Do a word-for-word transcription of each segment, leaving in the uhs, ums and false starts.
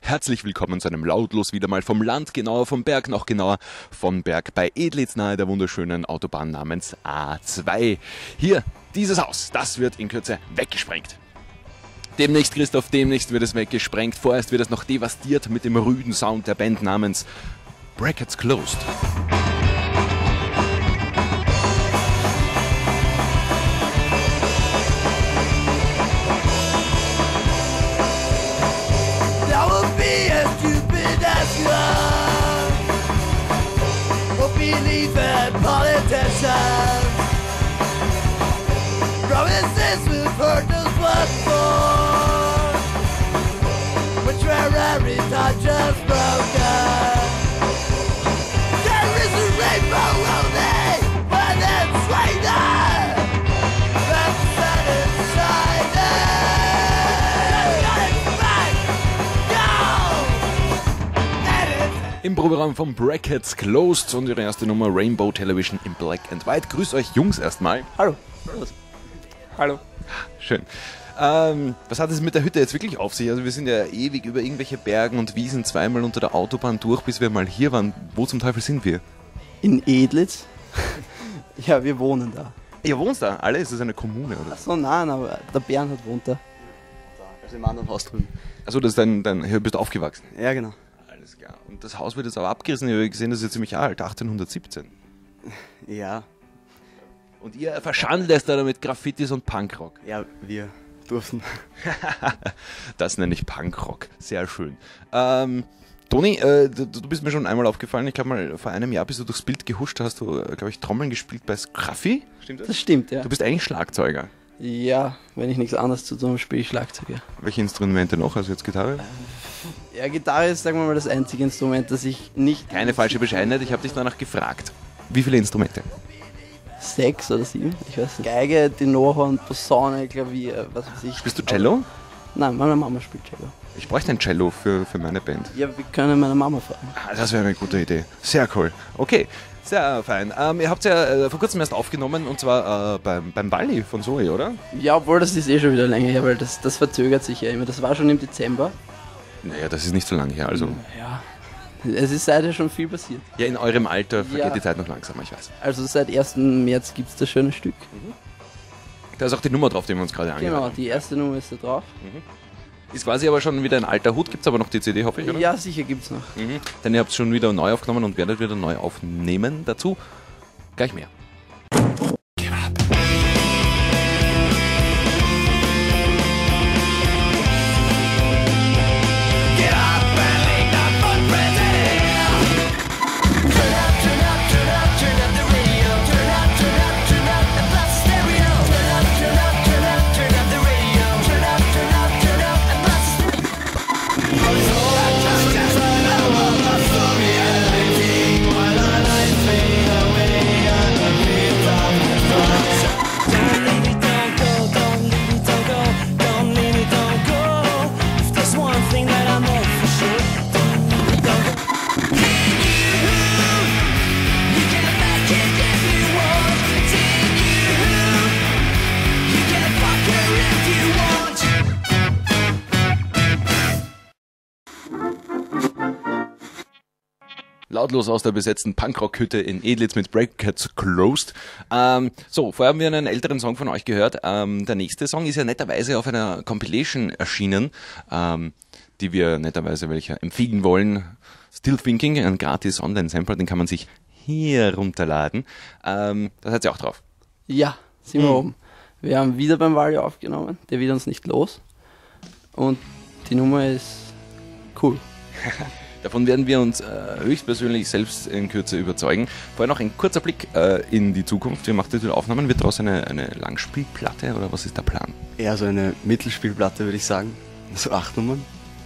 Herzlich willkommen zu einem Lautlos wieder mal vom Land genauer, vom Berg noch genauer, von Berg bei Edlitz nahe der wunderschönen Autobahn namens A zwei. Hier, dieses Haus, das wird in Kürze weggesprengt. Demnächst, Christoph, demnächst wird es weggesprengt. Vorerst wird es noch devastiert mit dem rüden Sound der Band namens Brackets Closed. Promises we've heard us what for, which were every time just broken. There is a rainbow only when it's raining, that's sun is shining. Go! Im Proberaum von Brackets Closed und ihre erste Nummer Rainbow Television in Black and White. Grüß euch Jungs erstmal. Hallo. Hallo. Schön. Ähm, was hat es mit der Hütte jetzt wirklich auf sich? Also wir sind ja ewig über irgendwelche Bergen und Wiesen zweimal unter der Autobahn durch, bis wir mal hier waren. Wo zum Teufel sind wir? In Edlitz? Ja, wir wohnen da. Ihr wohnt da? Alle? Ist das eine Kommune, oder? Achso, nein, aber der Bernhard wohnt da. Also im anderen Haus drüben. Also das ist dein, dein, hier bist du aufgewachsen? Ja, genau. Alles klar. Und das Haus wird jetzt aber abgerissen. Ich habe gesehen, das ist ja ziemlich alt, achtzehnhundertsiebzehn. Ja. Und ihr verschandelt es da mit Graffitis und Punkrock. Ja, wir durften. Das nenne ich Punkrock. Sehr schön. Ähm, Toni, äh, du, du bist mir schon einmal aufgefallen. Ich glaube mal, vor einem Jahr bist du durchs Bild gehuscht. Da hast du, äh, glaube ich, Trommeln gespielt bei Scruffy. Stimmt das? Das stimmt, ja. Du bist eigentlich Schlagzeuger. Ja, wenn ich nichts anderes zu tun habe, spiele ich Schlagzeug, ja. Welche Instrumente noch? Also jetzt Gitarre? Ja, Gitarre ist, sagen wir mal, das einzige Instrument, das ich nicht... Keine falsche Bescheidenheit. Ich habe dich danach gefragt. Wie viele Instrumente? Sechs oder sieben, ich weiß nicht. Geige, Tenorhorn, Posaune, Klavier, was weiß ich. Spielst du Cello? Nein, meine Mama spielt Cello. Ich bräuchte ein Cello für, für meine Band. Ja, wir können meine Mama fragen. Ah, das wäre eine gute Idee. Sehr cool. Okay, sehr fein. Ähm, ihr habt ja äh, vor kurzem erst aufgenommen und zwar äh, beim, beim Balli von Zoe, oder? Ja, obwohl das ist eh schon wieder länger her, weil das, das verzögert sich ja immer. Das war schon im Dezember. Naja, das ist nicht so lange her, also... Ja, es ist seither schon viel passiert. Ja, in eurem Alter vergeht Ja. die Zeit noch langsamer, ich weiß. Also seit ersten März gibt es das schöne Stück. Da ist auch die Nummer drauf, die wir uns gerade angehört Genau, haben. die erste Nummer ist da drauf. Ist quasi aber schon wieder ein alter Hut, gibt es aber noch die C D, hoffe ich, oder? Ja, sicher gibt es noch. Mhm. Denn ihr habt es schon wieder neu aufgenommen und werdet wieder neu aufnehmen. Dazu gleich mehr. Lautlos aus der besetzten Punkrock-Hütte in Edlitz mit Brackets Closed. Ähm, so, vorher haben wir einen älteren Song von euch gehört. Ähm, der nächste Song ist ja netterweise auf einer Compilation erschienen, ähm, die wir netterweise welche empfehlen wollen. Still Thinking, ein gratis Online-Sampler, den kann man sich hier runterladen. Ähm, da seid ihr auch drauf. Ja, sind wir Mhm. oben. Wir haben wieder beim Valio aufgenommen, der wird uns nicht los. Und die Nummer ist cool. Davon werden wir uns äh, höchstpersönlich selbst in Kürze überzeugen. Vorher noch ein kurzer Blick äh, in die Zukunft. Wir machen diese Aufnahmen. Wird daraus eine, eine Langspielplatte oder was ist der Plan? Eher so eine Mittelspielplatte, würde ich sagen. So acht Nummern.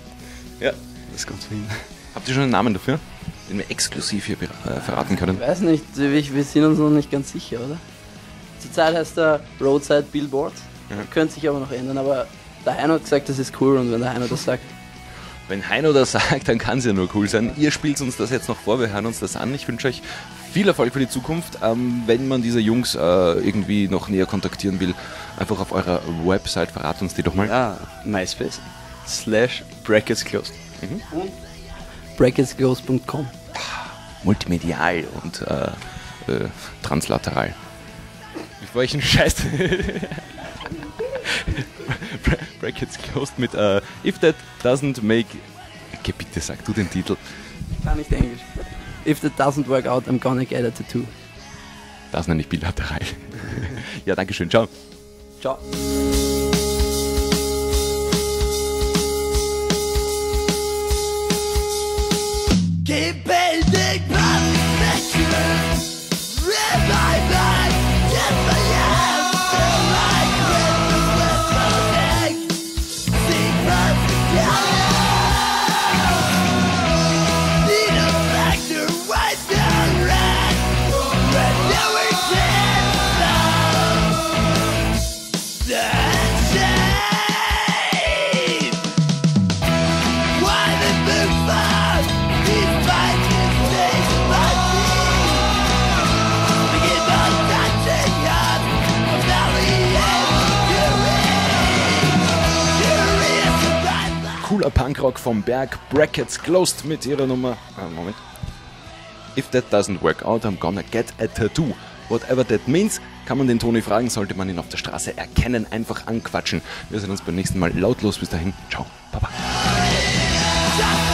Ja. Das kommt hin. Habt ihr schon einen Namen dafür, den wir exklusiv hier äh, verraten können? Ich weiß nicht, wir, wir sind uns noch nicht ganz sicher, oder? Zurzeit heißt er Roadside Billboard. Ja. Könnte sich aber noch ändern, aber der Heino hat gesagt, das ist cool und wenn der Heino das sagt. Wenn Heino das sagt, dann kann es ja nur cool sein. Ihr spielt uns das jetzt noch vor, wir hören uns das an. Ich wünsche euch viel Erfolg für die Zukunft. Ähm, wenn man diese Jungs äh, irgendwie noch näher kontaktieren will, einfach auf eurer Website, verrat uns die doch mal. Ja, MySpace slash Brackets Closed. Mhm. Und brackets closed punkt com. Multimedial und äh, äh, translateral. Bevor ich einen Scheiß... Brackets closed mit uh, If that doesn't make... Okay, bitte sag du den Titel. Gar nicht Englisch. If that doesn't work out, I'm gonna get a tattoo. Das nenne ich bilateral. Ja, danke schön. Ciao. Ciao. Keep building pictures in my mind. Yes, I am still like with the egg. Secrets together. Need a factor right there, red. When you were dead, that's shame. Why the move fast? These fights can stay my feet. Begin by touching up a valley and curious about life. Cooler Punkrock vom Berg, Brackets Closed mit ihrer Nummer... Ah, Moment. If that doesn't work out, I'm gonna get a tattoo. Whatever that means, kann man den Toni fragen, sollte man ihn auf der Straße erkennen, einfach anquatschen. Wir sehen uns beim nächsten Mal lautlos. Bis dahin, ciao, baba. Just